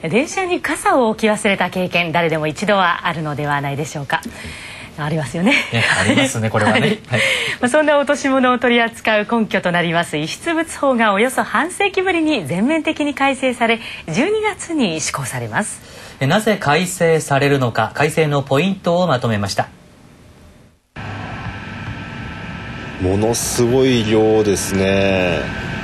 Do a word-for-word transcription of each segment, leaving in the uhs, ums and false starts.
電車に傘を置き忘れた経験、誰でも一度はあるのではないでしょうか。ありますよね。 ね、ありますね、これはね。はい、 まあ、そんな落とし物を取り扱う根拠となります遺失物法がおよそ半世紀ぶりに全面的に改正され、じゅうにがつに施行されます。 なぜ改正されるのか、改正のポイントをまとめました。 ものすごい量ですね。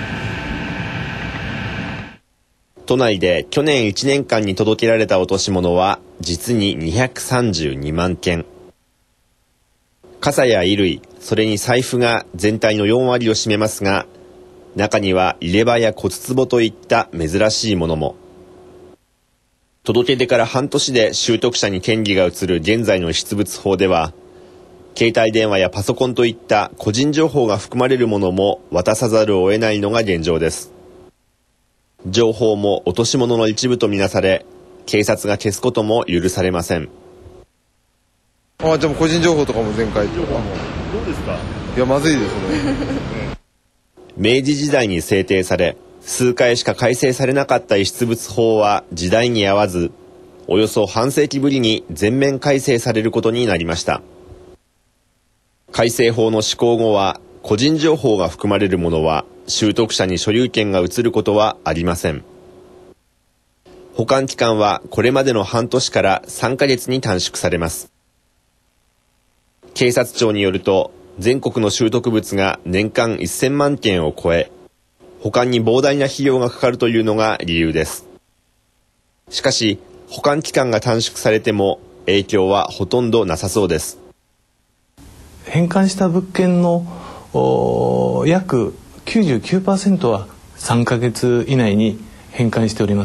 都内で去年いちねんかんに届けられた落とし物は実ににひゃくさんじゅうにまんけん。傘や衣類、それに財布が全体のよんわりを占めますが、中には入れ歯や骨壺といった珍しいものも。届け出から半年で拾得者に権利が移る現在の遺失物法では、携帯電話やパソコンといった個人情報が含まれるものも渡さざるを得ないのが現状です。情報も落とし物の一部とみなされ、警察が消すことも許されません。 あ、でも個人情報とかも全開。 どうですか？ いや、まずいですね。 明治時代に制定され、数回しか改正されなかった遺失物法は時代に合わず、およそ半世紀ぶりに全面改正されることになりました。改正法の施行後は、個人情報が含まれるものは拾得者に所有権が移ることはありません。保管期間はこれまでの半年からさんかげつに短縮されます。警察庁によると、全国の拾得物が年間せんまんけんを超え、保管に膨大な費用がかかるというのが理由です。しかし、保管期間が短縮されても影響はほとんどなさそうです。 返還した物件の約 きゅうじゅうきゅうパーセント はさんかげつ以内に返還しております。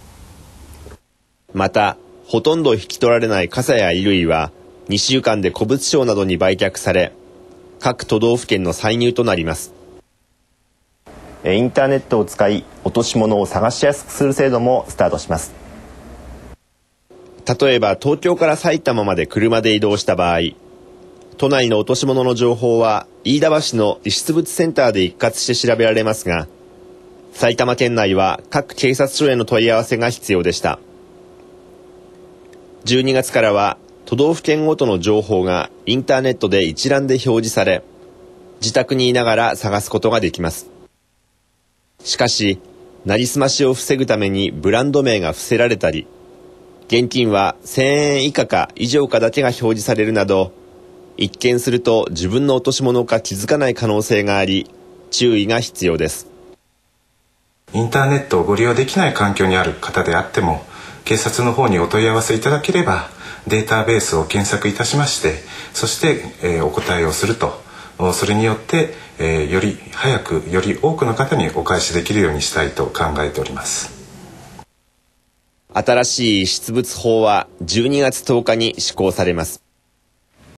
また、ほとんど引き取られない傘や衣類はにしゅうかんで古物商などに売却され、各都道府県の歳入となります。インターネットを使い落とし物を探しやすくする制度もスタートします。例えば東京から埼玉まで車で移動した場合、都内の落とし物の情報は飯田橋の遺失物センターで一括して調べられますが、埼玉県内は各警察署への問い合わせが必要でした。じゅうにがつからは都道府県ごとの情報がインターネットで一覧で表示され、自宅にいながら探すことができます。しかし、なりすましを防ぐためにブランド名が伏せられたり、現金はせんえん以下か以上かだけが表示されるなど、一見すると自分の落とし物か気づかない可能性があり、注意が必要です。 インターネットをご利用できない環境にある方であっても、警察の方にお問い合わせいただければ、データベースを検索いたしまして、そして、えー、お答えをすると、それによって、えー、より早くより多くの方にお返しできるようにしたいと考えております。 新しい遺失物法はじゅうにがつとおかに施行されます。